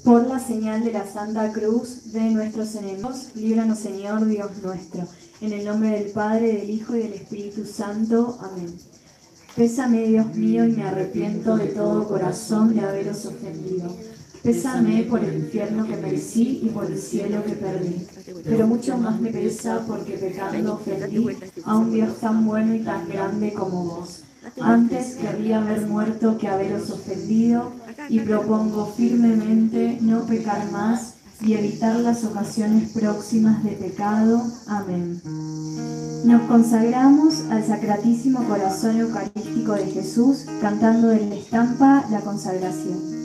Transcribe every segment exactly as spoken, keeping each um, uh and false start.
Por la señal de la Santa Cruz de nuestros enemigos, líbranos, Señor Dios nuestro. En el nombre del Padre, del Hijo y del Espíritu Santo. Amén. Pésame, Dios mío, y me arrepiento de todo corazón de haberos ofendido. Pésame por el infierno que merecí y por el cielo que perdí. Pero mucho más me pesa porque pecando ofendí a un Dios tan bueno y tan grande como vos. Antes querría haber muerto que haberos ofendido, y propongo firmemente no pecar más y evitar las ocasiones próximas de pecado. Amén. Nos consagramos al Sacratísimo Corazón Eucarístico de Jesús, cantando en la estampa la consagración.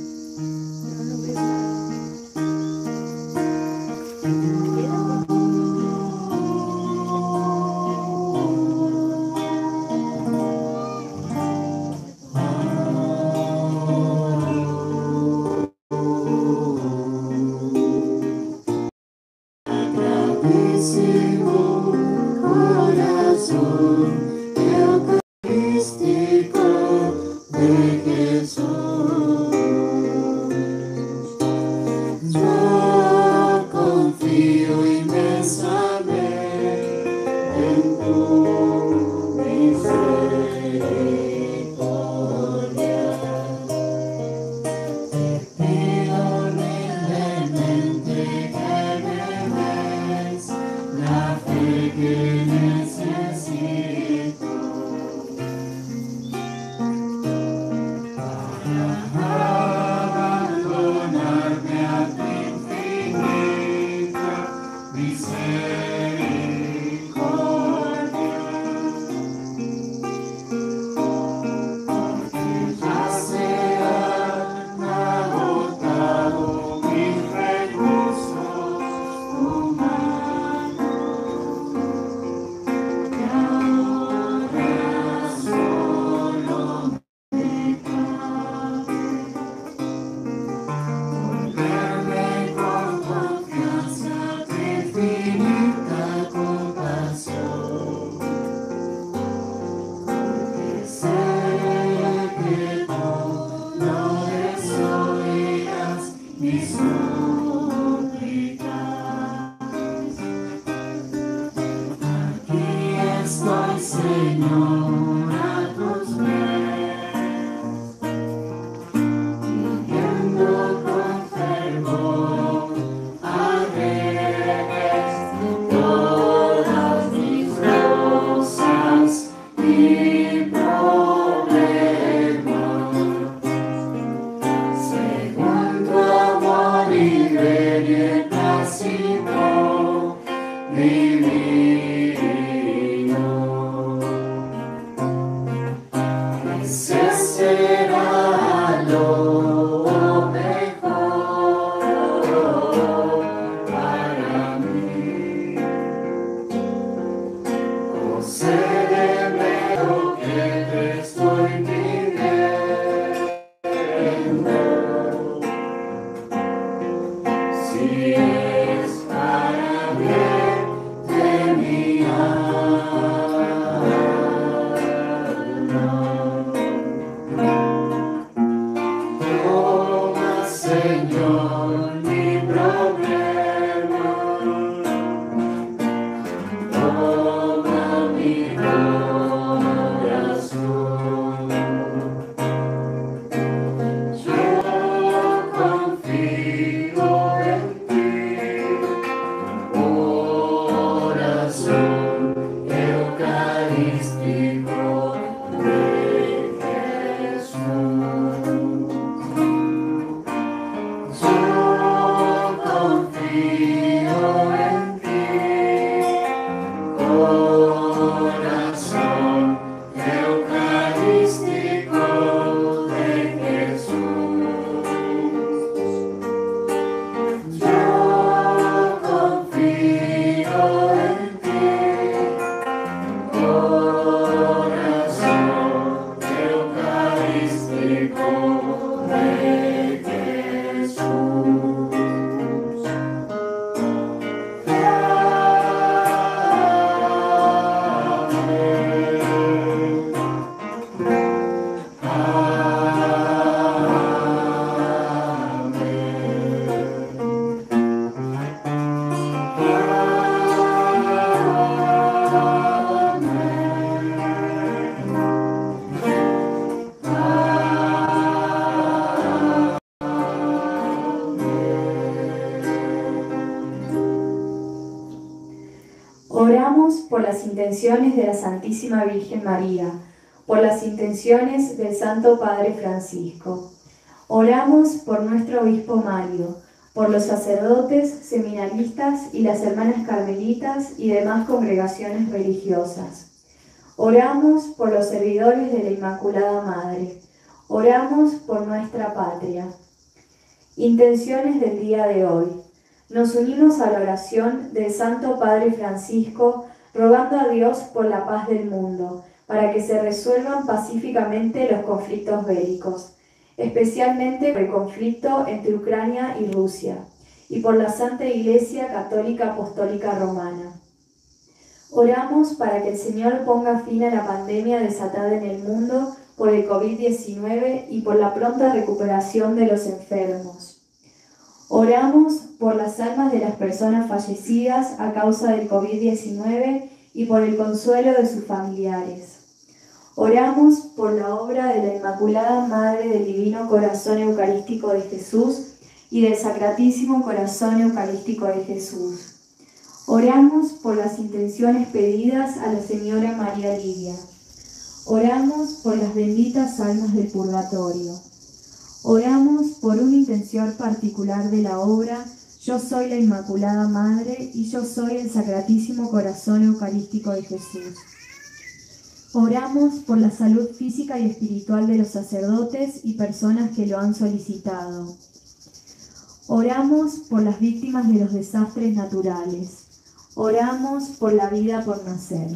Oramos por las intenciones de la Santísima Virgen María, por las intenciones del Santo Padre Francisco. Oramos por nuestro obispo Mario, por los sacerdotes, seminaristas y las hermanas carmelitas y demás congregaciones religiosas. Oramos por los servidores de la Inmaculada Madre. Oramos por nuestra patria. Intenciones del día de hoy. Nos unimos a la oración del Santo Padre Francisco, rogando a Dios por la paz del mundo, para que se resuelvan pacíficamente los conflictos bélicos, especialmente por el conflicto entre Ucrania y Rusia, y por la Santa Iglesia Católica Apostólica Romana. Oramos para que el Señor ponga fin a la pandemia desatada en el mundo por el COVID diecinueve y por la pronta recuperación de los enfermos. Oramos por las almas de las personas fallecidas a causa del COVID diecinueve y por el consuelo de sus familiares. Oramos por la obra de la Inmaculada Madre del Divino Corazón Eucarístico de Jesús y del Sacratísimo Corazón Eucarístico de Jesús. Oramos por las intenciones pedidas a la Señora María Livia. Oramos por las benditas almas del purgatorio. Oramos por una intención particular de la obra Yo soy la Inmaculada Madre y yo soy el Sacratísimo Corazón Eucarístico de Jesús. Oramos por la salud física y espiritual de los sacerdotes y personas que lo han solicitado. Oramos por las víctimas de los desastres naturales. Oramos por la vida por nacer.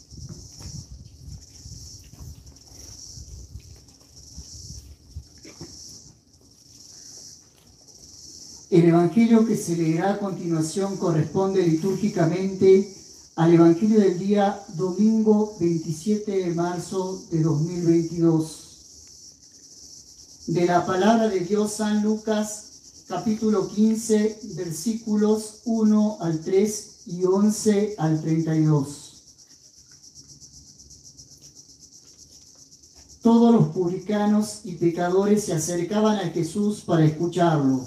El Evangelio que se leerá a continuación corresponde litúrgicamente al Evangelio del día domingo veintisiete de marzo de dos mil veintidós. De la palabra de Dios, San Lucas, capítulo quince, versículos uno al tres y once al treinta y dos. Todos los publicanos y pecadores se acercaban a Jesús para escucharlo.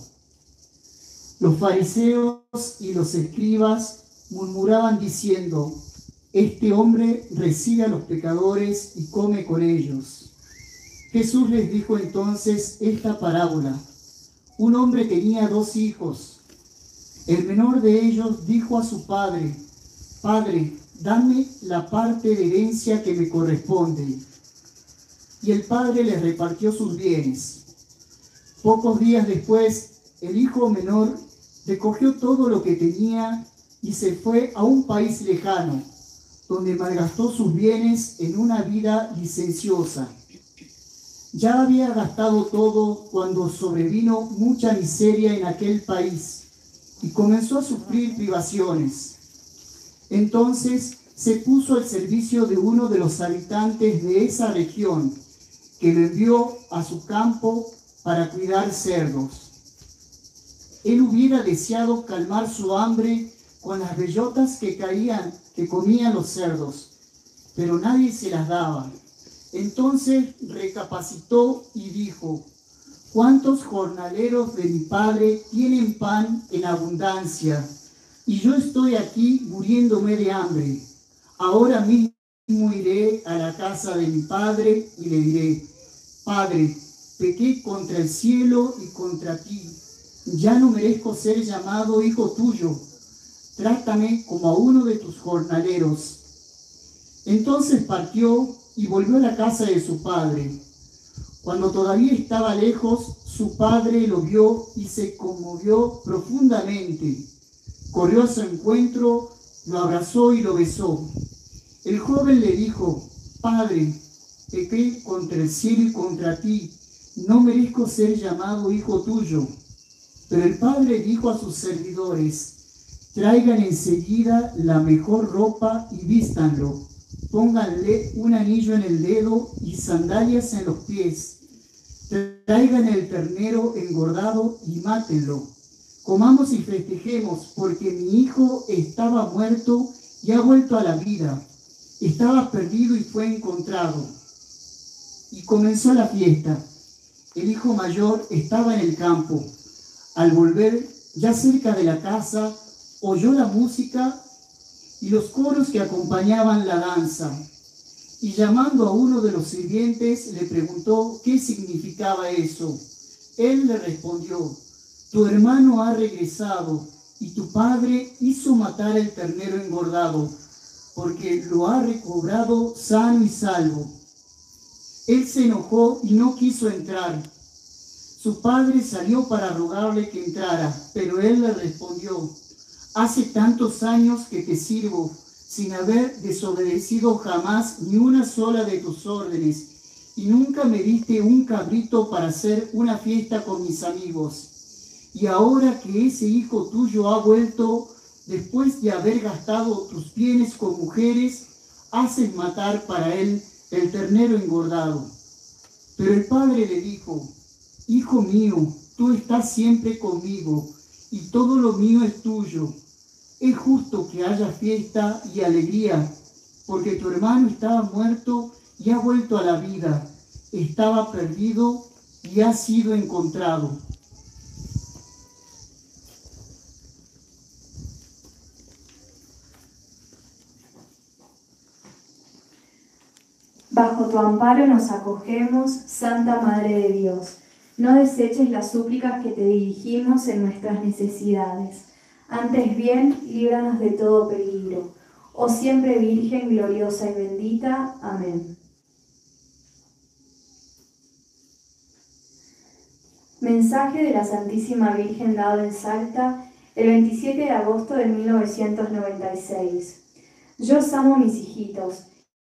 Los fariseos y los escribas murmuraban diciendo: este hombre recibe a los pecadores y come con ellos. Jesús les dijo entonces esta parábola. Un hombre tenía dos hijos. El menor de ellos dijo a su padre: Padre, dame la parte de herencia que me corresponde. Y el padre les repartió sus bienes. Pocos días después, el hijo menor recogió todo lo que tenía y se fue a un país lejano, donde malgastó sus bienes en una vida licenciosa. Ya había gastado todo cuando sobrevino mucha miseria en aquel país y comenzó a sufrir privaciones. Entonces se puso al servicio de uno de los habitantes de esa región, que lo envió a su campo para cuidar cerdos. Él hubiera deseado calmar su hambre con las bellotas que caían, que comían los cerdos, pero nadie se las daba. Entonces recapacitó y dijo: ¿cuántos jornaleros de mi padre tienen pan en abundancia? Y yo estoy aquí muriéndome de hambre. Ahora mismo iré a la casa de mi padre y le diré: Padre, pequé contra el cielo y contra ti. Ya no merezco ser llamado hijo tuyo. Trátame como a uno de tus jornaleros. Entonces partió y volvió a la casa de su padre. Cuando todavía estaba lejos, su padre lo vio y se conmovió profundamente. Corrió a su encuentro, lo abrazó y lo besó. El joven le dijo: Padre, pequé contra el cielo y contra ti. No merezco ser llamado hijo tuyo. Pero el padre dijo a sus servidores: traigan enseguida la mejor ropa y vístanlo. Pónganle un anillo en el dedo y sandalias en los pies. Traigan el ternero engordado y mátenlo. Comamos y festejemos, porque mi hijo estaba muerto y ha vuelto a la vida. Estaba perdido y fue encontrado. Y comenzó la fiesta. El hijo mayor estaba en el campo. Al volver, ya cerca de la casa, oyó la música y los coros que acompañaban la danza. Y llamando a uno de los sirvientes, le preguntó qué significaba eso. Él le respondió: tu hermano ha regresado, y tu padre hizo matar el ternero engordado, porque lo ha recobrado sano y salvo. Él se enojó y no quiso entrar. Su padre salió para rogarle que entrara, pero él le respondió: hace tantos años que te sirvo, sin haber desobedecido jamás ni una sola de tus órdenes, y nunca me diste un cabrito para hacer una fiesta con mis amigos. Y ahora que ese hijo tuyo ha vuelto, después de haber gastado tus bienes con mujeres, haces matar para él el ternero engordado. Pero el padre le dijo: hijo mío, tú estás siempre conmigo, y todo lo mío es tuyo. Es justo que haya fiesta y alegría, porque tu hermano estaba muerto y ha vuelto a la vida, estaba perdido y ha sido encontrado. Bajo tu amparo nos acogemos, Santa Madre de Dios. No deseches las súplicas que te dirigimos en nuestras necesidades. Antes bien, líbranos de todo peligro. Oh siempre Virgen gloriosa y bendita. Amén. Mensaje de la Santísima Virgen dado en Salta el veintisiete de agosto de mil novecientos noventa y seis. Yo os amo, mis hijitos,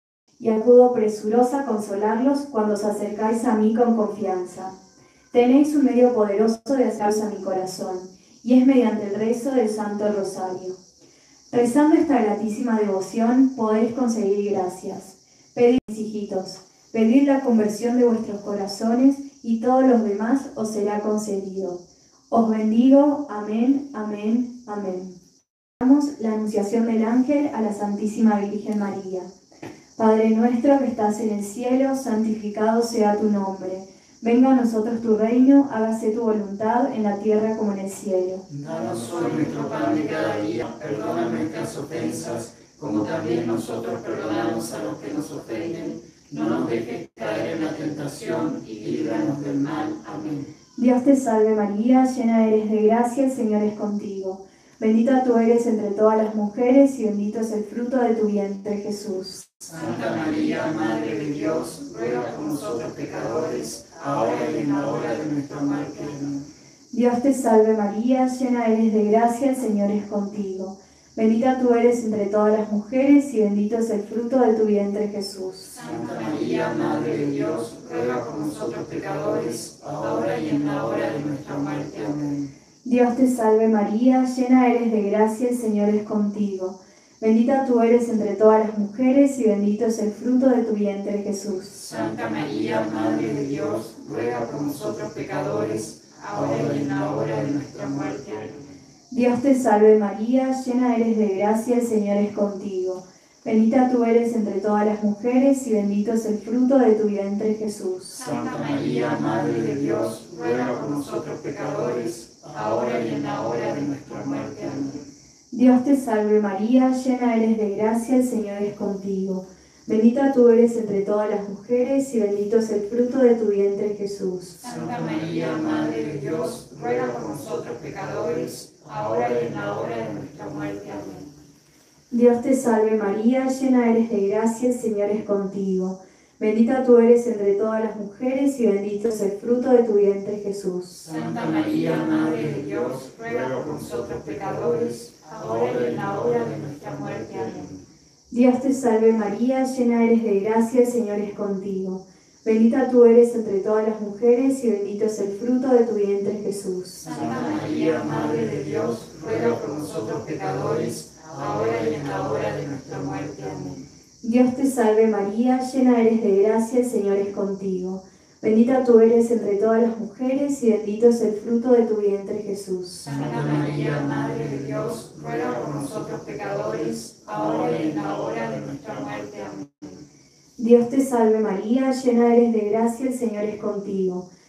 y acudo presurosa a consolarlos cuando os acercáis a mí con confianza. Tenéis un medio poderoso de acercaros a mi corazón, y es mediante el rezo del Santo Rosario. Rezando esta gratísima devoción podéis conseguir gracias. Pedid, mis hijitos, pedid la conversión de vuestros corazones, y todo lo demás os será concedido. Os bendigo. Amén, amén, amén. Damos la anunciación del ángel a la Santísima Virgen María. Padre nuestro que estás en el cielo, santificado sea tu nombre. Venga a nosotros tu reino, hágase tu voluntad en la tierra como en el cielo. Danos hoy nuestro pan de cada día, perdona nuestras ofensas, como también nosotros perdonamos a los que nos ofenden. No nos dejes caer en la tentación y líbranos del mal. Amén. Dios te salve María, llena eres de gracia, el Señor es contigo. Bendita tú eres entre todas las mujeres y bendito es el fruto de tu vientre, Jesús. Santa María, Madre de Dios, ruega por nosotros pecadores, ahora y en la hora de nuestra muerte. Amén. Dios te salve María, llena eres de gracia, el Señor es contigo. Bendita tú eres entre todas las mujeres y bendito es el fruto de tu vientre, Jesús. Santa María, Madre de Dios, ruega por nosotros pecadores, ahora y en la hora de nuestra muerte. Amén. Dios te salve María, llena eres de gracia, el Señor es contigo. Bendita tú eres entre todas las mujeres y bendito es el fruto de tu vientre, Jesús. Santa María, Madre de Dios, ruega por nosotros pecadores, ahora y en la hora de nuestra muerte. Amén. Dios te salve María, llena eres de gracia, el Señor es contigo. Bendita tú eres entre todas las mujeres y bendito es el fruto de tu vientre, Jesús. Santa María, Madre de Dios, ruega por nosotros pecadores, ahora y en la hora de nuestra muerte. Amén. Dios te salve María, llena eres de gracia, el Señor es contigo. Bendita tú eres entre todas las mujeres y bendito es el fruto de tu vientre, Jesús. Santa María, Madre de Dios, ruega por nosotros pecadores, ahora y en la hora de nuestra muerte. Amén. Dios te salve María, llena eres de gracia, el Señor es contigo. Bendita tú eres entre todas las mujeres y bendito es el fruto de tu vientre, Jesús. Santa María, Madre de Dios, ruega por nosotros pecadores, ahora y en la hora de nuestra muerte. Amén. Dios te salve María, llena eres de gracia, el Señor es contigo. Bendita tú eres entre todas las mujeres y bendito es el fruto de tu vientre, Jesús. Santa María, Madre de Dios, ruega por nosotros pecadores, ahora y en la hora de nuestra muerte. Amén. Dios te salve María, llena eres de gracia, el Señor es contigo. Bendita tú eres entre todas las mujeres y bendito es el fruto de tu vientre, Jesús. Santa María, Madre de Dios, ruega por nosotros pecadores, ahora y en la hora de nuestra muerte. Amén. Dios te salve María, llena eres de gracia, el Señor es contigo.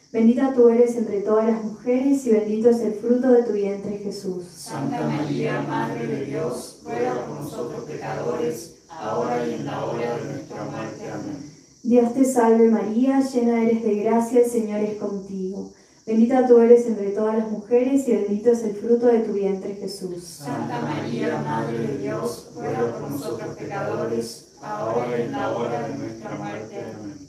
Bendita tú eres entre todas las mujeres y bendito es el fruto de tu vientre, Jesús. Santa María, Madre de Dios, ruega por nosotros pecadores, ahora y en la hora de nuestra muerte. Amén. Dios te salve María, llena eres de gracia, el Señor es contigo. Bendita tú eres entre todas las mujeres y bendito es el fruto de tu vientre, Jesús. Santa María, Madre de Dios, ruega por nosotros pecadores, ahora y en la hora de nuestra muerte. Amén.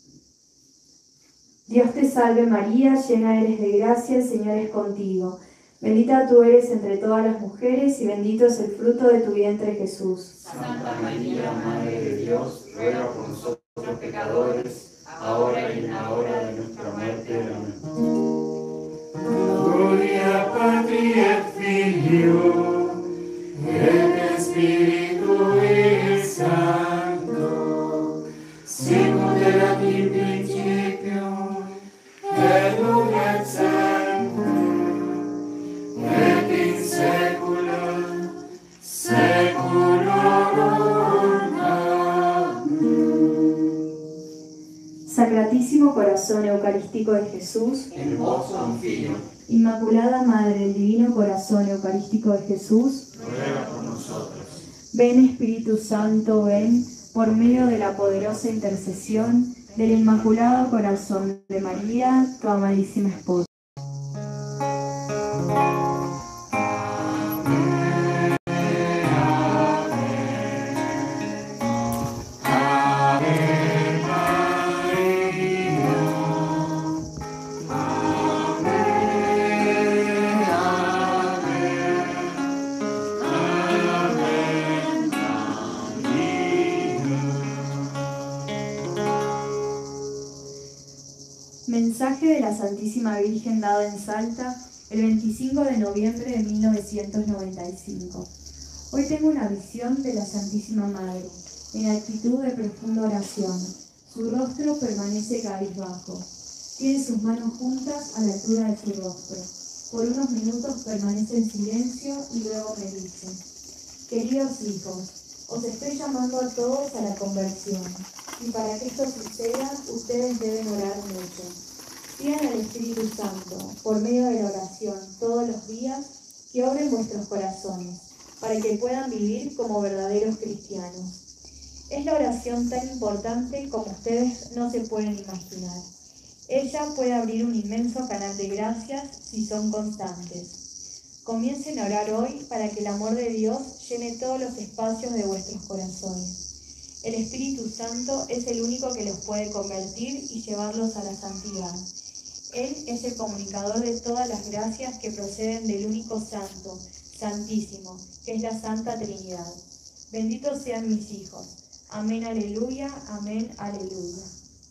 Dios te salve María, llena eres de gracia, el Señor es contigo. Bendita tú eres entre todas las mujeres y bendito es el fruto de tu vientre, Jesús. Santa María, Madre de Dios, ruega por nosotros pecadores, ahora y en la hora de nuestra muerte. Amén. Gloria Patri et Filio et Spiritui Sancto, sicut erat in principio et nunc et semper et in saecula saeculorum. Sacratísimo Corazón Eucarístico de Jesús, En vos confío, Inmaculada Madre del Divino Corazón Eucarístico de Jesús, ruega por nosotros. ven Espíritu Santo, ven, por medio de la poderosa intercesión del Inmaculado Corazón de María, tu amadísima esposa. Mensaje de la Santísima Virgen dado en Salta el veinticinco de noviembre de mil novecientos noventa y cinco. Hoy tengo una visión de la Santísima Madre, en actitud de profunda oración. Su rostro permanece cabizbajo. Tiene sus manos juntas a la altura de su rostro. Por unos minutos permanece en silencio y luego me dice: queridos hijos, os estoy llamando a todos a la conversión. Y para que esto suceda, ustedes deben orar mucho. Pidan al Espíritu Santo, por medio de la oración, todos los días, que obre en vuestros corazones, para que puedan vivir como verdaderos cristianos. Es la oración tan importante como ustedes no se pueden imaginar. Ella puede abrir un inmenso canal de gracias si son constantes. Comiencen a orar hoy para que el amor de Dios llene todos los espacios de vuestros corazones. El Espíritu Santo es el único que los puede convertir y llevarlos a la santidad. Él es el comunicador de todas las gracias que proceden del único Santo, Santísimo, que es la Santa Trinidad. Benditos sean mis hijos. Amén, aleluya, amén, aleluya.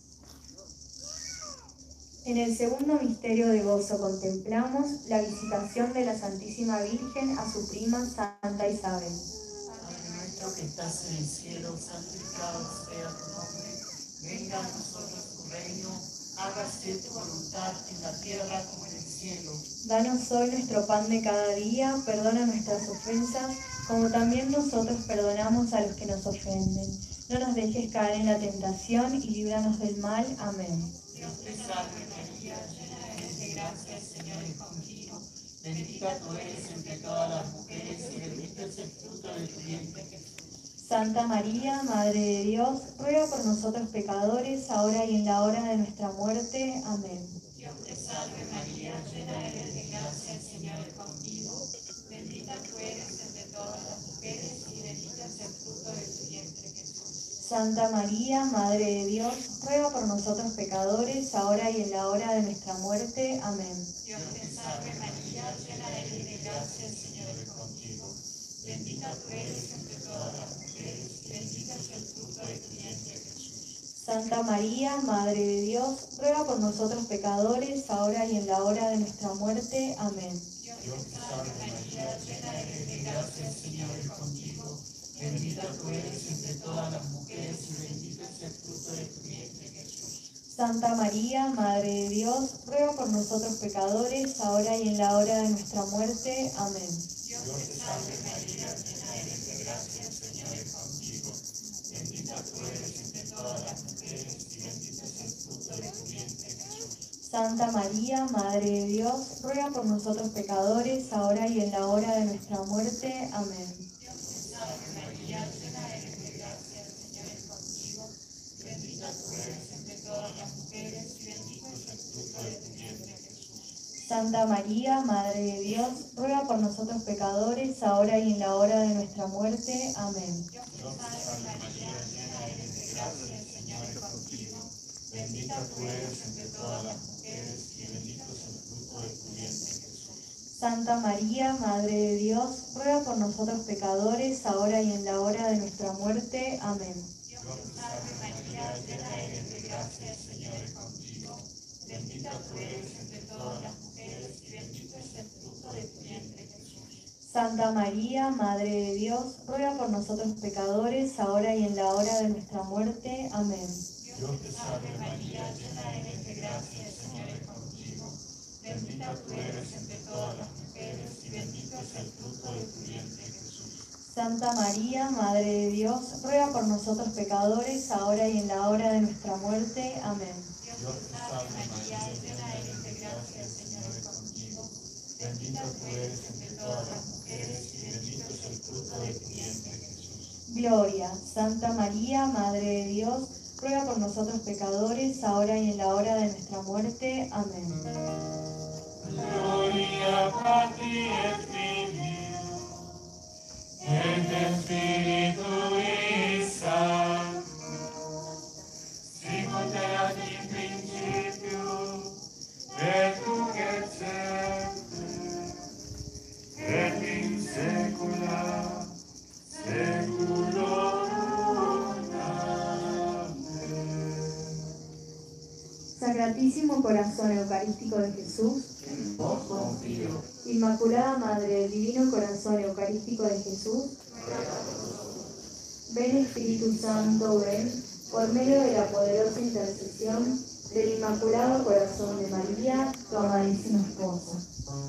En el segundo misterio de gozo contemplamos la visitación de la Santísima Virgen a su prima Santa Isabel. Que estás en el cielo, santificado sea tu nombre, venga a nosotros tu reino, hágase tu voluntad en la tierra como en el cielo. Danos hoy nuestro pan de cada día, perdona nuestras ofensas, como también nosotros perdonamos a los que nos ofenden. No nos dejes caer en la tentación y líbranos del mal. Amén. Dios te salve María, llena eres de gracia, el Señor es contigo. Bendita tú eres entre todas las mujeres y bendito es el fruto de tu vientre, Jesús. Santa María, Madre de Dios, ruega por nosotros pecadores, ahora y en la hora de nuestra muerte. Amén. Dios te salve María, llena eres de gracia, el Señor es contigo. Bendita tú eres entre todas las mujeres y bendito es el fruto de tu vientre, Jesús. Santa María, Madre de Dios, ruega por nosotros pecadores, ahora y en la hora de nuestra muerte. Amén. Dios te salve María, llena eres de gracia, el Señor es contigo. Bendita tú eres entre todas las mujeres y bendito es el fruto de tu vientre, Jesús. Santa María, Madre de Dios, ruega por nosotros pecadores, ahora y en la hora de nuestra muerte. Amén. Dios te salve María, llena eres de gracia, el Señor es contigo. Bendita tú eres entre todas las mujeres y bendito es el fruto de tu vientre, Jesús. Santa María, Madre de Dios, ruega por nosotros pecadores, ahora y en la hora de nuestra muerte. Amén. Dios te salve María, llena eres de gracia, el Señor es contigo. Bendita tú eres entre todas las mujeres y bendito es el fruto de tu vientre, Jesús. Santa María, Madre de Dios, ruega por nosotros pecadores, ahora y en la hora de nuestra muerte. Amén. Santa María, Madre de Dios, ruega por nosotros pecadores, ahora y en la hora de nuestra muerte. Amén. Bendita tú eres entre todas las mujeres y bendito es el fruto de tu vientre, Jesús. Santa María, Madre de Dios, ruega por nosotros pecadores, ahora y en la hora de nuestra muerte. Amén. Dios te salve María, llena eres de gracia, el Señor es contigo. Bendita tú eres entre todas las mujeres y bendito es el fruto de tu vientre, Jesús. Santa María, Madre de Dios, ruega por nosotros pecadores, ahora y en la hora de nuestra muerte. Amén. Dios te salve María, llena eres de gracia, el Señor es contigo. Bendita tú eres entre todas las mujeres y bendito es el fruto de tu vientre, Jesús. Santa María, Madre de Dios, ruega por nosotros pecadores, ahora y en la hora de nuestra muerte. Amén. Dios te salve María, llena eres de gracia, el Señor es contigo. Bendita tú eres entre todas las mujeres y bendito es el fruto de tu vientre, Jesús. Gloria. Santa María, Madre de Dios, ruega por nosotros pecadores, ahora y en la hora de nuestra muerte. Amén. Gloria Patri et Filio et Spiritui Sancto, sicut erat in principio et nunc et semper et in saecula saeculorum. Sacratísimo Corazón Eucarístico de Jesús, En vos confío. Inmaculada Madre del Divino Corazón Eucarístico de Jesús, ven Espíritu Santo, ven, por medio de la poderosa intercesión del Inmaculado Corazón de María, tu amadísima esposa.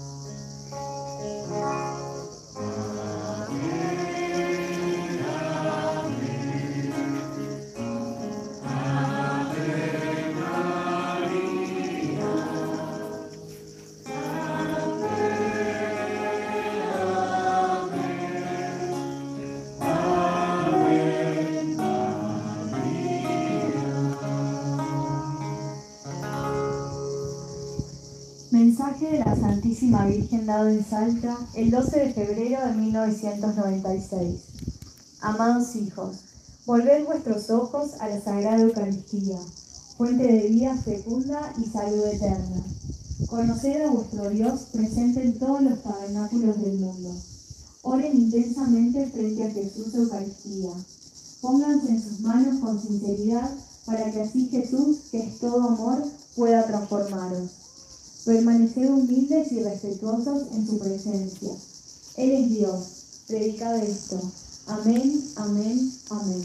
Mensaje de la Santísima Virgen dado en Salta el doce de febrero de mil novecientos noventa y seis. Amados hijos, volved vuestros ojos a la Sagrada Eucaristía, fuente de vida fecunda y salud eterna. Conoced a vuestro Dios presente en todos los tabernáculos del mundo. Oren intensamente frente a Jesús Eucaristía. Pónganse en sus manos con sinceridad para que así Jesús, que es todo amor, pueda transformaros. Permaneced humildes y respetuosos en su presencia. Él es Dios. Predicad esto. Amén, amén, amén.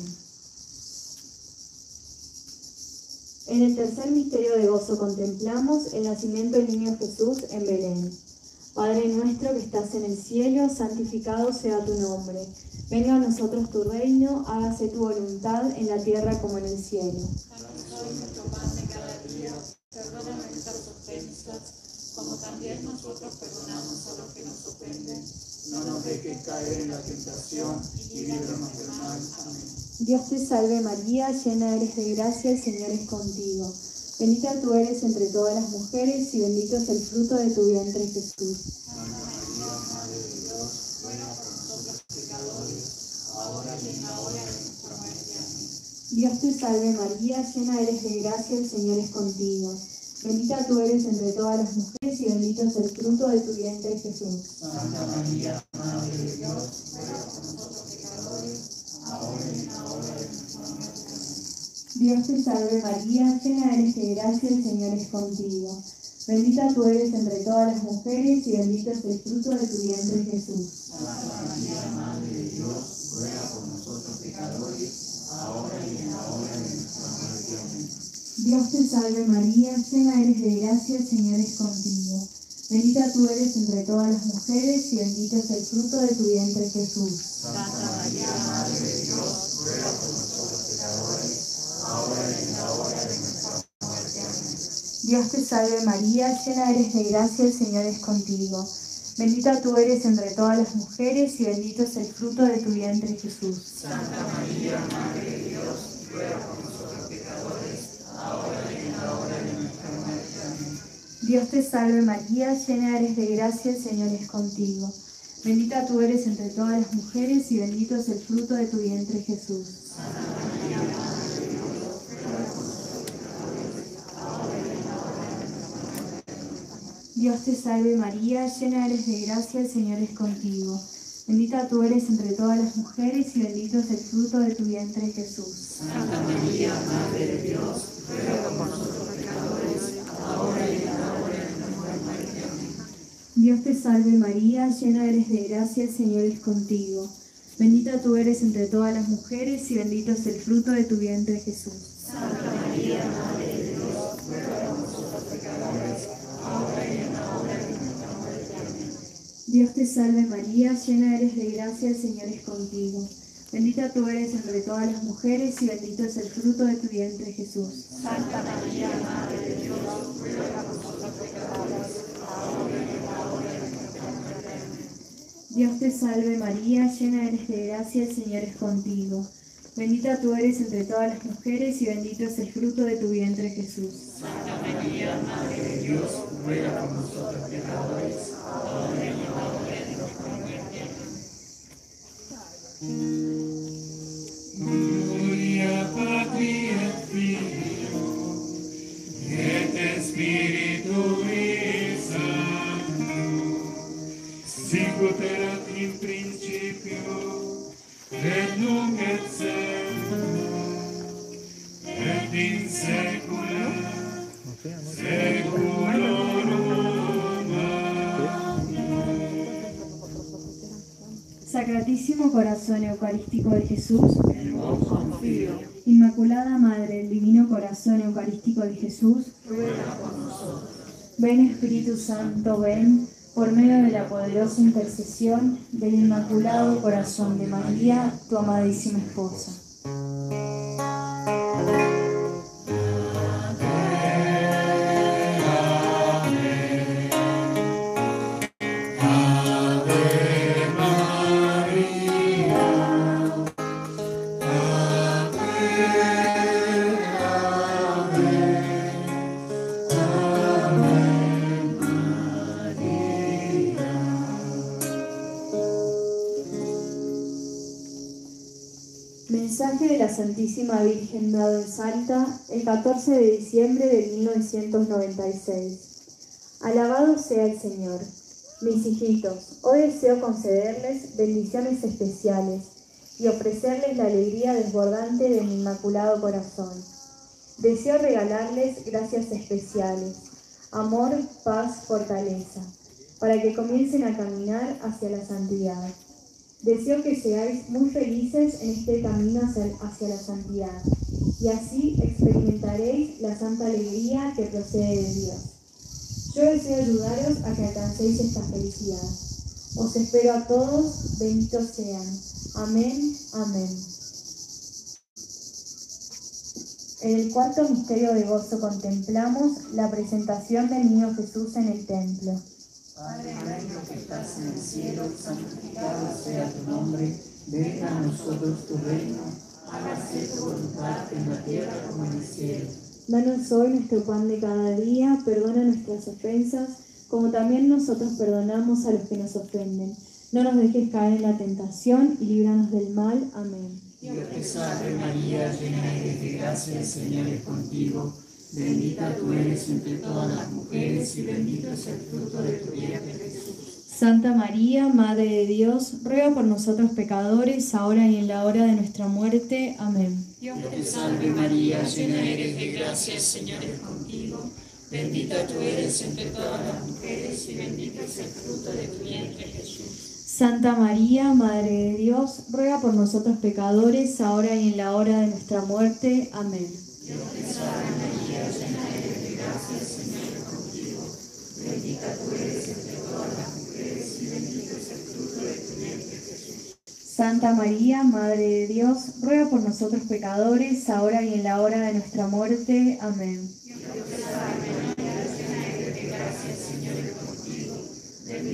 En el tercer misterio de gozo contemplamos el nacimiento del niño Jesús en Belén. Padre nuestro que estás en el cielo, santificado sea tu nombre. Venga a nosotros tu reino, hágase tu voluntad en la tierra como en el cielo. Danos hoy nuestro pan de cada día, perdona nuestras ofensas, como también nosotros perdonamos a los que nos ofenden. No nos dejes caer en la tentación y líbranos del mal. Amén. Dios te salve María, llena eres de gracia, el Señor es contigo. Bendita tú eres entre todas las mujeres y bendito es el fruto de tu vientre, Jesús. Santa María, Madre de Dios, ruega por nosotros pecadores, ahora y en la hora de nuestra muerte. Amén. Dios te salve María, llena eres de gracia, el Señor es contigo. Bendita tú eres entre todas las mujeres y bendito es el fruto de tu vientre, Jesús. Santa María, Madre de Dios, ruega por nosotros pecadores, ahora y en la hora de nuestra muerte. Amén. Dios te salve María, llena eres de gracia, el Señor es contigo. Bendita tú eres entre todas las mujeres y bendito es el fruto de tu vientre, Jesús. Santa María, Madre de Dios, ruega por nosotros pecadores, ahora y en la hora de nuestra muerte. Amén. Dios te salve María, llena eres de gracia, el Señor es contigo. Bendita tú eres entre todas las mujeres y bendito es el fruto de tu vientre, Jesús. Santa María, Madre de Dios, ruega por nosotros pecadores, ahora y en la hora de nuestra muerte. Amén. Dios te salve María, llena eres de gracia, el Señor es contigo. Bendita tú eres entre todas las mujeres y bendito es el fruto de tu vientre, Jesús. Santa María, Madre de Dios, ruega por nosotros pecadores, ahora y en la hora de nuestra muerte. Amén. Dios te salve María, llena eres de gracia, el Señor es contigo. Bendita tú eres entre todas las mujeres y bendito es el fruto de tu vientre, Jesús. Santa María, Madre de Dios, ruega por nosotros pecadores, ahora y en la hora de nuestra muerte. Amén. Dios te salve María, llena eres de gracia, el Señor es contigo. Bendita tú eres entre todas las mujeres y bendito es el fruto de tu vientre, Jesús. Santa María, Madre de Dios, ruega por nosotros pecadores, ahora y en la hora de nuestra muerte. Amén. Dios te salve María, llena eres de gracia, el Señor es contigo. Bendita tú eres entre todas las mujeres y bendito es el fruto de tu vientre, Jesús. Santa María, Madre de Dios, ruega por nosotros pecadores, ahora y en la hora de nuestra muerte. Amén. Dios te salve María, llena eres de gracia, el Señor es contigo. Bendita tú eres entre todas las mujeres y bendito es el fruto de tu vientre, Jesús. Santa María, Madre de Dios, ruega por nosotros pecadores, ahora y en la hora de nuestra muerte. Amén. Dios te salve María, llena eres de gracia, el Señor es contigo. Bendita tú eres entre todas las mujeres y bendito es el fruto de tu vientre, Jesús. Santa María, Madre de Dios, ruega por nosotros pecadores, ahora y en la hora de nuestra muerte. Amén. Gloria Patri et Filio et Spiritui Sancto, sicut erat in principio et nunc et semper et in saecula saeculorum. Sacratísimo Corazón Eucarístico de Jesús, En vos confío, Inmaculada Madre del Divino Corazón Eucarístico de Jesús, ruega por nosotros. ven Espíritu Santo, ven, por medio de la poderosa intercesión del Inmaculado Corazón de María, tu amadísima esposa. Mensaje de la Santísima Virgen dado en Salta el catorce de diciembre de mil novecientos noventa y seis. Alabado sea el Señor. Mis hijitos, hoy deseo concederles bendiciones especiales y ofrecerles la alegría desbordante de mi Inmaculado Corazón. Deseo regalarles gracias especiales, amor, paz, fortaleza, para que comiencen a caminar hacia la santidad. Deseo que seáis muy felices en este camino hacia, hacia la santidad, y así experimentaréis la santa alegría que procede de Dios. Yo deseo ayudaros a que alcancéis esta felicidad. Os espero a todos, benditos sean. Amén, amén. En el cuarto misterio de gozo contemplamos la presentación del niño Jesús en el templo. Padre nuestro que estás en el cielo, santificado sea tu nombre. Venga a nosotros tu reino. Hágase tu voluntad en la tierra como en el cielo. Danos hoy nuestro pan de cada día, perdona nuestras ofensas, como también nosotros perdonamos a los que nos ofenden. No nos dejes caer en la tentación y líbranos del mal. Amén. Dios te salve María, llena eres de gracia, el Señor es contigo. Bendita tú eres entre todas las mujeres y bendito es el fruto de tu vientre, Jesús. Santa María, Madre de Dios, ruega por nosotros pecadores, ahora y en la hora de nuestra muerte. Amén. Dios te salve María, llena eres de gracia, el Señor es contigo. Bendita tú eres entre todas las mujeres y bendito es el fruto de tu vientre, Jesús. Santa María, Madre de Dios, ruega por nosotros pecadores, ahora y en la hora de nuestra muerte. Amén. Dios te salve María, llena eres de gracia, el Señor es contigo. Bendita tú eres entre todas las mujeres y bendito es el fruto de tu vientre, Jesús. Santa María, Madre de Dios, ruega por nosotros pecadores, ahora y en la hora de nuestra muerte. Amén. Dios te salve María,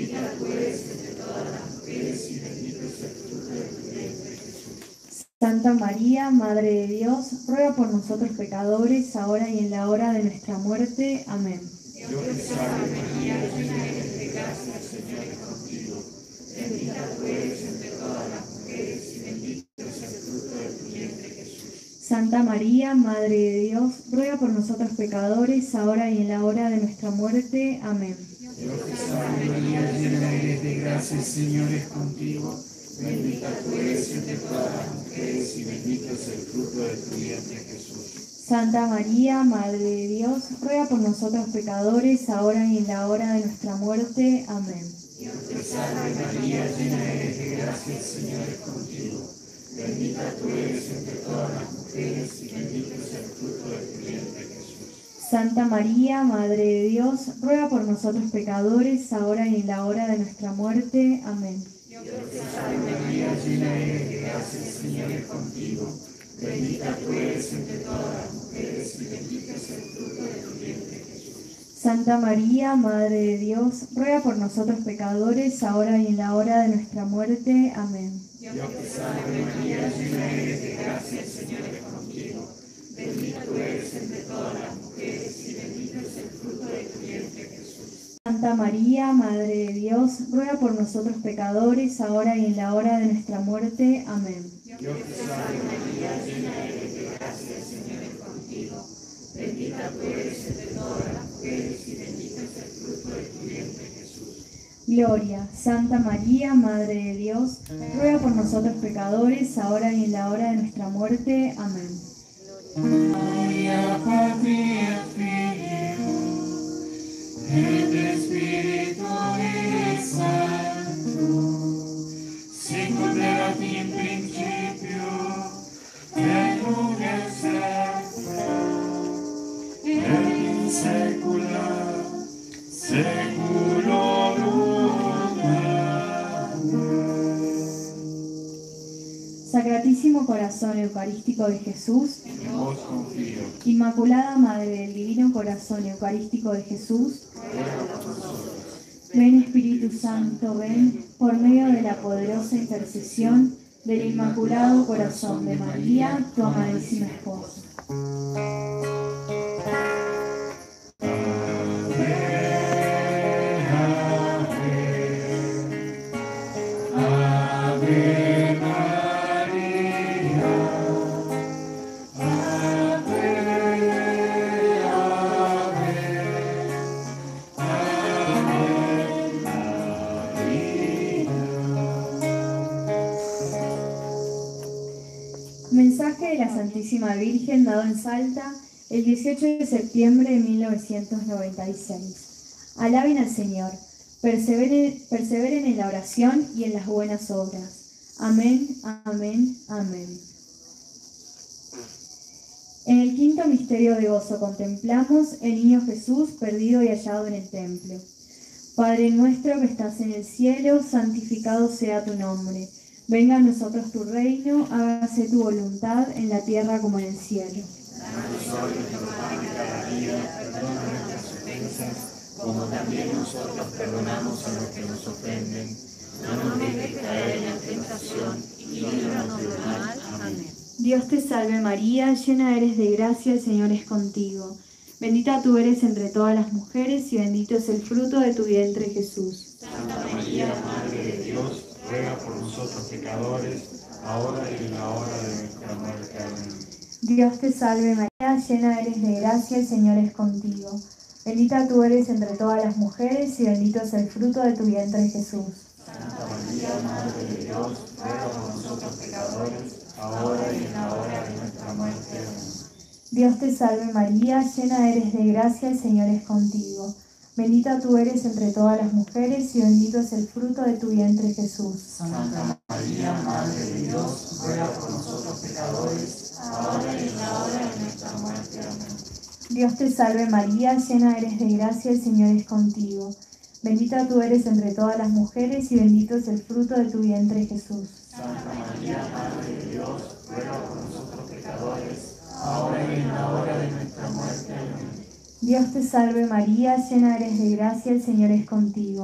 Bendita tú eres entre todas las mujeres y bendito es el fruto de tu vientre, Jesús. Santa María, Madre de Dios, ruega por nosotros pecadores, ahora y en la hora de nuestra muerte. Amén. Dios te salve María, llena eres de gracia, el Señor es contigo. Bendita tú eres entre todas las mujeres y bendito es el fruto de tu vientre, Jesús. Santa María, Madre de Dios, ruega por nosotros pecadores, ahora y en la hora de nuestra muerte. Amén. Dios te salve María, llena eres de gracia, el Señor es contigo. Bendita tú eres entre todas las mujeres y bendito es el fruto de tu vientre, Jesús. Santa María, Madre de Dios, ruega por nosotros pecadores, ahora y en la hora de nuestra muerte. Amén. Dios te salve María, llena eres de gracia, el Señor es contigo. Bendita tú eres entre todas las mujeres y bendito es el fruto de tu vientre, Jesús. Santa María, Madre de Dios, ruega por nosotros pecadores, ahora y en la hora de nuestra muerte. Amén. Dios te salve María, llena eres de gracia, el Señor es contigo. Bendita tú eres entre todas las mujeres y bendito es el fruto de tu vientre, Jesús. Santa María, Madre de Dios, ruega por nosotros pecadores, ahora y en la hora de nuestra muerte. Amén. Dios te salve María, llena eres de gracia, el Señor es contigo. Bendita tú eres entre todas las mujeres y bendito es el fruto de tu vientre, Jesús. Santa María, Madre de Dios, ruega por nosotros pecadores, ahora y en la hora de nuestra muerte. Amén. Dios te salve María, llena eres de gracia, el Señor es contigo. Bendita tú eres entre todas las mujeres y bendito es el fruto de tu vientre, Jesús. Gloria, Santa María, Madre de Dios, ruega por nosotros pecadores, ahora y en la hora de nuestra muerte. Amén. Gloria Patri et Filio, et Spiritui Sancto, sicut erat in principio, et nunc et semper, et in saecula saeculorum. Amén. Sacratísimo Corazón Eucarístico de Jesús, En vos confío. Inmaculada Madre del Divino Corazón Eucarístico de Jesús, ven Espíritu Santo, ven, por medio de la poderosa intercesión del Inmaculado Corazón de María, tu amadísima esposa. Mensaje de la Santísima Virgen dado en Salta el dieciocho de septiembre de mil novecientos noventa y seis. Alaben al Señor, perseveren, perseveren en la oración y en las buenas obras. Amén, amén, amén. En el quinto misterio de gozo contemplamos el niño Jesús perdido y hallado en el templo. Padre nuestro que estás en el cielo, santificado sea tu nombre. Venga a nosotros tu reino, hágase tu voluntad en la tierra como en el cielo. Danos hoy nuestro pan de cada día, perdona nuestras ofensas, como también nosotros perdonamos a los que nos ofenden. No nos dejes caer en la tentación y líbranos del mal. Amén. Dios te salve María, llena eres de gracia, el Señor es contigo. Bendita tú eres entre todas las mujeres y bendito es el fruto de tu vientre Jesús. Santa María, Madre de Dios, Ruega por nosotros pecadores, ahora y en la hora de nuestra muerte. Amén. Dios te salve María, llena eres de gracia, el Señor es contigo. Bendita tú eres entre todas las mujeres y bendito es el fruto de tu vientre Jesús. Santa María, Madre de Dios, ruega por nosotros pecadores, ahora y en la hora de nuestra muerte. Amén. Dios te salve María, llena eres de gracia, el Señor es contigo. Bendita tú eres entre todas las mujeres y bendito es el fruto de tu vientre Jesús. Santa María, Madre de Dios, ruega por nosotros pecadores, ahora y en la hora de nuestra muerte. Amén. Dios te salve María, llena eres de gracia, el Señor es contigo. Bendita tú eres entre todas las mujeres y bendito es el fruto de tu vientre Jesús. Santa María, Madre de Dios, ruega por nosotros pecadores, ahora y en la hora de nuestra muerte. Amén. Dios te salve María, llena eres de gracia, el Señor es contigo.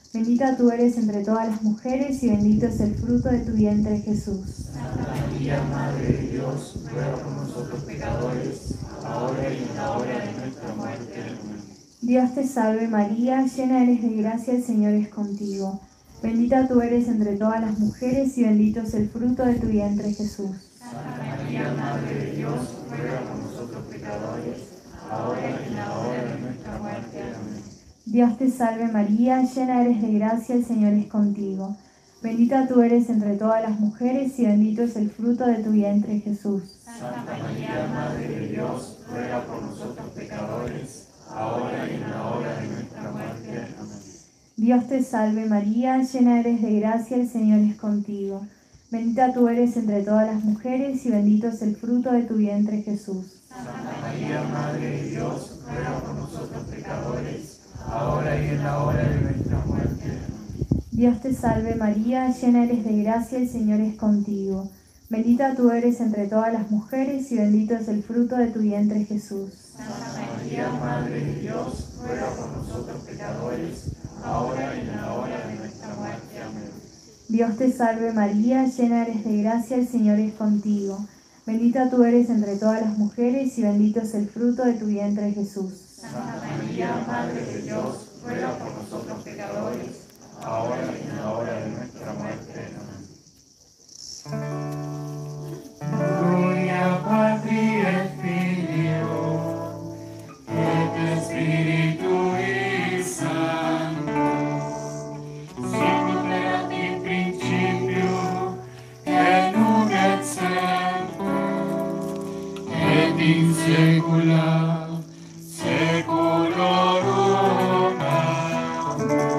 Bendita tú eres entre todas las mujeres y bendito es el fruto de tu vientre, Jesús. Santa María, Madre de Dios, ruega por nosotros pecadores, ahora y en la hora de nuestra muerte. Amén. Dios te salve María, llena eres de gracia, el Señor es contigo. Bendita tú eres entre todas las mujeres y bendito es el fruto de tu vientre, Jesús. Santa María, Madre de Dios, ruega por nosotros pecadores, ahora y en la hora de nuestra muerte. Amén. Dios te salve María, llena eres de gracia, el Señor es contigo. Bendita tú eres entre todas las mujeres y bendito es el fruto de tu vientre, Jesús. Santa María, Madre de Dios, ruega por nosotros pecadores, ahora y en la hora de nuestra muerte. Amén. Dios te salve María, llena eres de gracia, el Señor es contigo. Bendita tú eres entre todas las mujeres y bendito es el fruto de tu vientre, Jesús. Santa María, Madre de Dios, ruega por nosotros pecadores, ahora y en la hora de nuestra muerte. Amén. Dios te salve María, llena eres de gracia, el Señor es contigo. Bendita tú eres entre todas las mujeres y bendito es el fruto de tu vientre, Jesús. Santa María, Madre de Dios, ruega por nosotros pecadores, ahora y en la hora de nuestra muerte. Amén. Dios te salve María, llena eres de gracia, el Señor es contigo. Bendita tú eres entre todas las mujeres y bendito es el fruto de tu vientre, Jesús. Santa María, Madre de Dios, ruega por nosotros pecadores, ahora y en la hora de nuestra muerte. Amén. Gloria Patri et Filio, et Spiritui Sancto, sicut erat in principio, et nunc et semper, et in saecula saeculorum. Amen.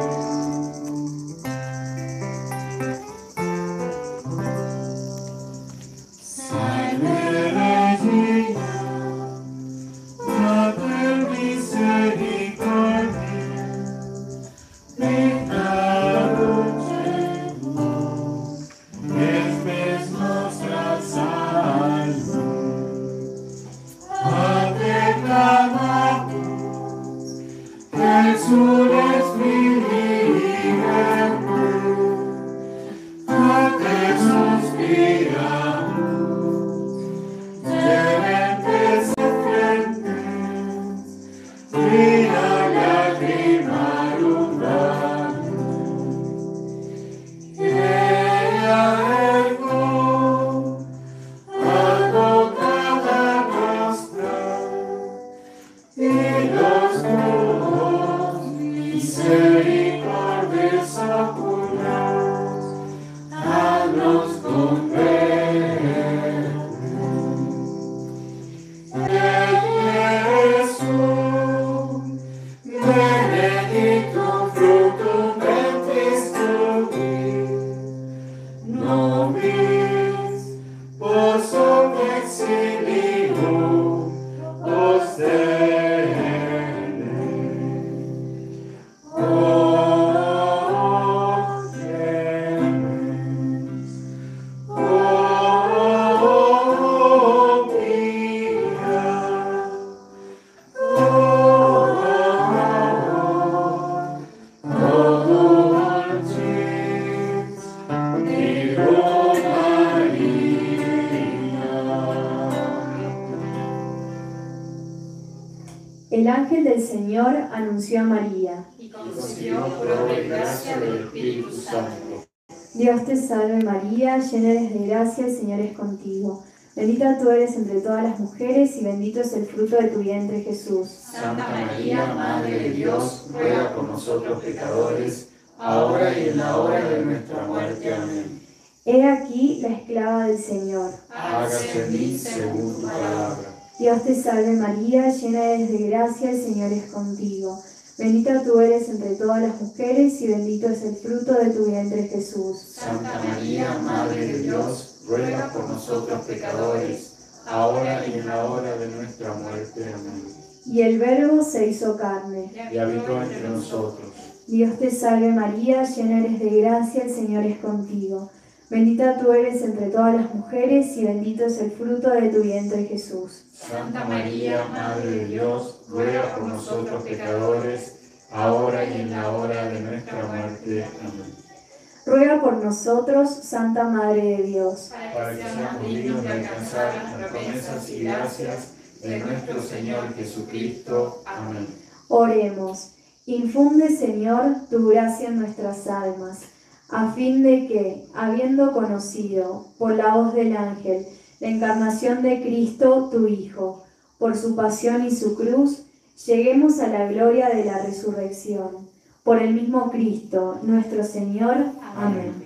El ángel del Señor anunció a María. y concibió por obra y gracia del Espíritu Santo. Dios te salve María, llena eres de gracia, el Señor es contigo. Bendita tú eres entre todas las mujeres y bendito es el fruto de tu vientre, Jesús. Santa María, Madre de Dios, ruega por nosotros pecadores, ahora y en la hora de nuestra muerte. Amén. He aquí la esclava del Señor. Hágase en mí según tu palabra. Dios te salve María, llena eres de gracia, el Señor es contigo. Bendita tú eres entre todas las mujeres y bendito es el fruto de tu vientre, Jesús. Santa María, Madre de Dios, ruega por nosotros pecadores, ahora y en la hora de nuestra muerte. Amén. Y el Verbo se hizo carne. Y habitó entre nosotros. Dios te salve María, llena eres de gracia, el Señor es contigo. Bendita tú eres entre todas las mujeres y bendito es el fruto de tu vientre, Jesús. Santa María, Madre de Dios, ruega por nosotros pecadores, ahora y en la hora de nuestra muerte. Amén. Ruega por nosotros, Santa Madre de Dios, Para que seamos dignos de alcanzar las promesas y gracias de nuestro Señor Jesucristo. Amén. oremos. Infunde, Señor, tu gracia en nuestras almas, a fin de que, habiendo conocido, por la voz del ángel, la encarnación de Cristo, tu Hijo, por su pasión y su cruz, lleguemos a la gloria de la resurrección. Por el mismo Cristo, nuestro Señor. Amén.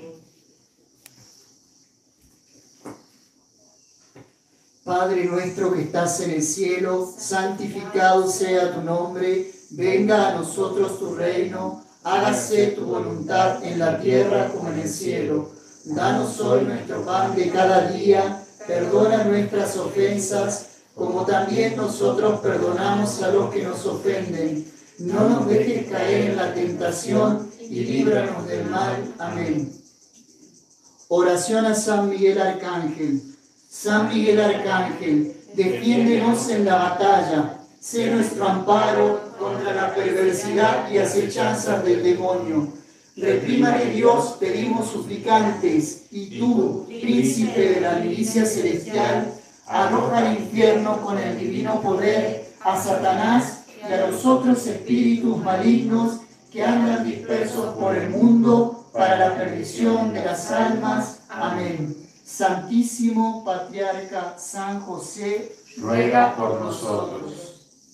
Padre nuestro que estás en el cielo, santificado sea tu nombre, venga a nosotros tu reino, hágase tu voluntad en la tierra como en el cielo. Danos hoy nuestro pan de cada día, perdona nuestras ofensas, como también nosotros perdonamos a los que nos ofenden. No nos dejes caer en la tentación y líbranos del mal. Amén. Oración a San Miguel Arcángel. San Miguel Arcángel, defiéndenos en la batalla, sé nuestro amparo contra la perversidad y acechanzas del demonio. Reprímale Dios, pedimos suplicantes, y tú, príncipe de la milicia celestial, arroja al infierno con el divino poder a Satanás y a los otros espíritus malignos que andan dispersos por el mundo para la perdición de las almas. Amén. Santísimo Patriarca San José, ruega por nosotros.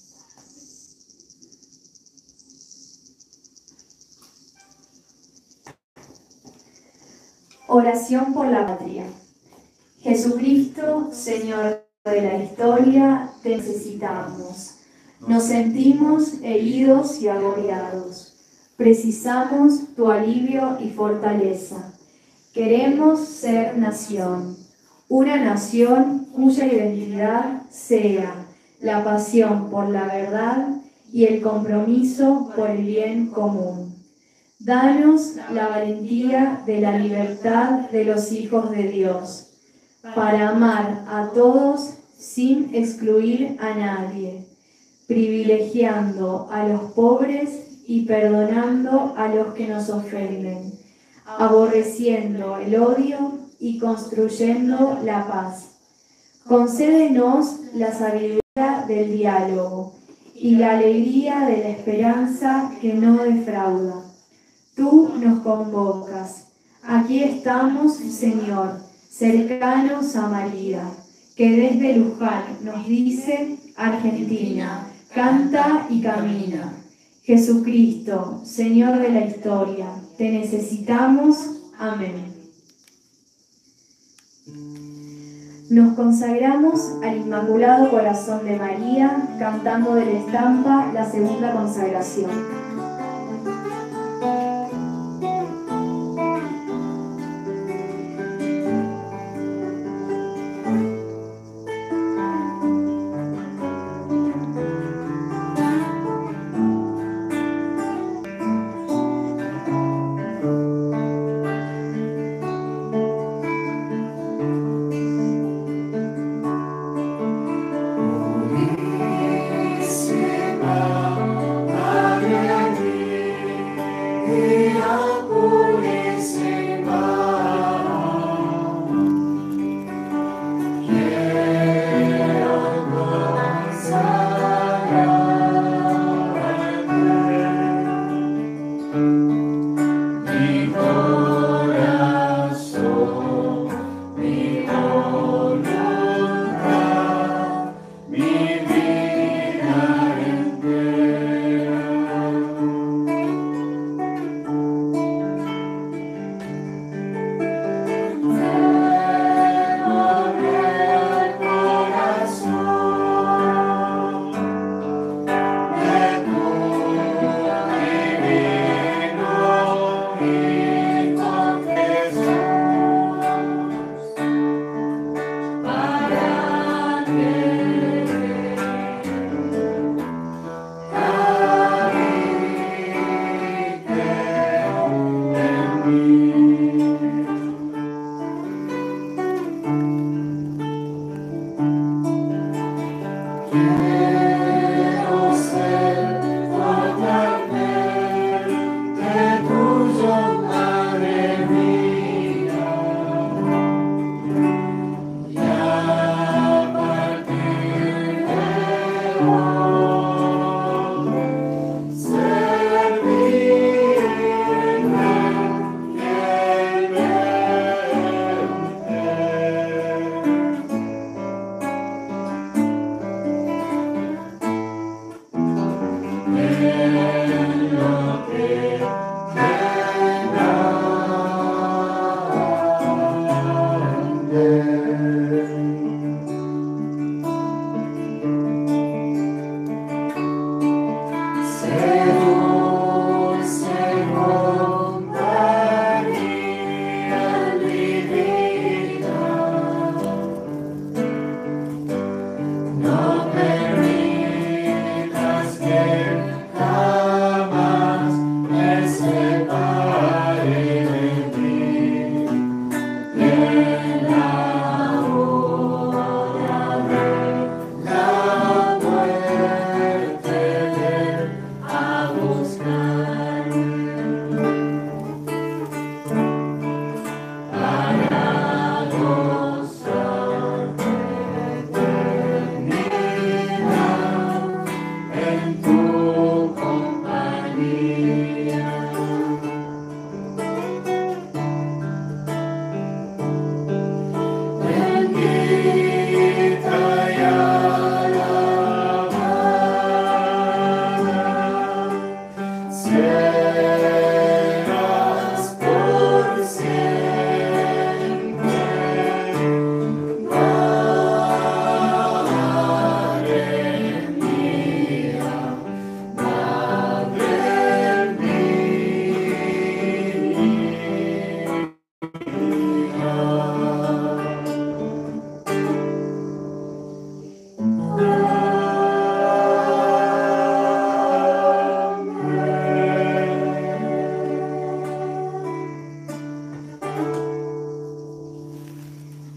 Oración por la patria. Jesucristo, Señor de la historia, te necesitamos. Nos sentimos heridos y agobiados. Precisamos tu alivio y fortaleza. Queremos ser nación, una nación cuya identidad sea la pasión por la verdad y el compromiso por el bien común. Danos la valentía de la libertad de los hijos de Dios, para amar a todos sin excluir a nadie, privilegiando a los pobres y perdonando a los que nos ofenden, aborreciendo el odio y construyendo la paz. Concédenos la sabiduría del diálogo y la alegría de la esperanza que no defrauda. Tú nos convocas. Aquí estamos, Señor, cercanos a María, que desde Luján nos dice: Argentina, canta y camina. Jesucristo, Señor de la historia, te necesitamos. Amén. Nos consagramos al Inmaculado Corazón de María, cantando de la estampa la segunda consagración. Padre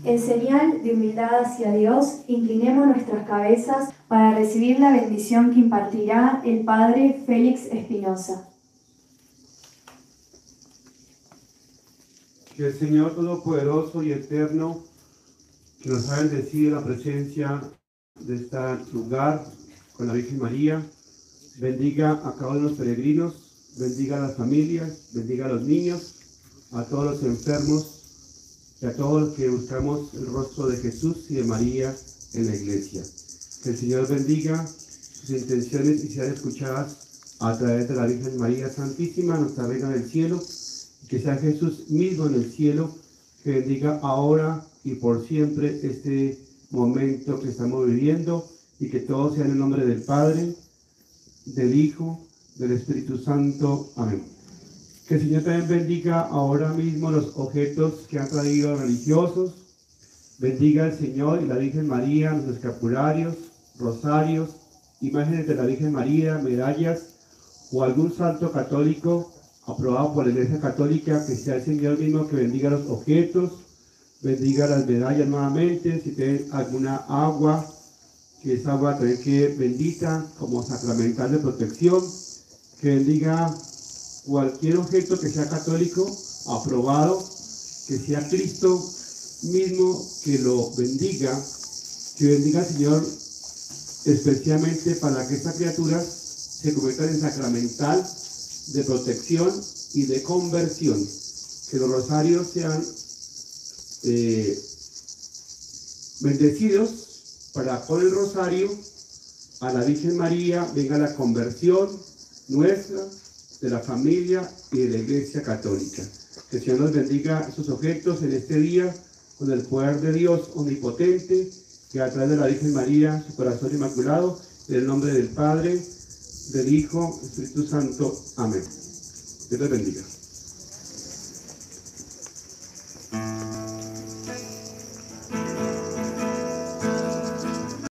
En señal de humildad hacia Dios, inclinemos nuestras cabezas para recibir la bendición que impartirá el Padre Félix Espinosa. Que el Señor Todopoderoso y Eterno, que nos ha bendecido la presencia de este lugar con la Virgen María, bendiga a cada uno de los peregrinos, bendiga a las familias, bendiga a los niños, a todos los enfermos y a todos los que buscamos el rostro de Jesús y de María en la iglesia. Que el Señor bendiga sus intenciones y sean escuchadas a través de la Virgen María Santísima, nuestra Reina del Cielo, y que sea Jesús mismo en el cielo, que bendiga ahora y por siempre este momento que estamos viviendo, y que todo sea en el nombre del Padre, del Hijo, del Espíritu Santo. Amén. Que el Señor también bendiga ahora mismo los objetos que han traído religiosos. Bendiga el Señor y la Virgen María, los escapularios, rosarios, imágenes de la Virgen María, medallas o algún santo católico aprobado por la Iglesia Católica. Que sea el Señor mismo que bendiga los objetos, bendiga las medallas nuevamente. Si tienen alguna agua, que esa agua también quede bendita como sacramental de protección. Que bendiga cualquier objeto que sea católico, aprobado, que sea Cristo mismo que lo bendiga, que bendiga al Señor especialmente para que estas criaturas se conviertan en sacramental de protección y de conversión. Que los rosarios sean eh, bendecidos para con el rosario a la Virgen María venga la conversión nuestra, de la familia y de la Iglesia Católica. Que el Señor nos bendiga estos objetos en este día con el poder de Dios omnipotente, que a través de la Virgen María, su corazón inmaculado, en el nombre del Padre, del Hijo, Espíritu Santo. Amén. Dios les bendiga.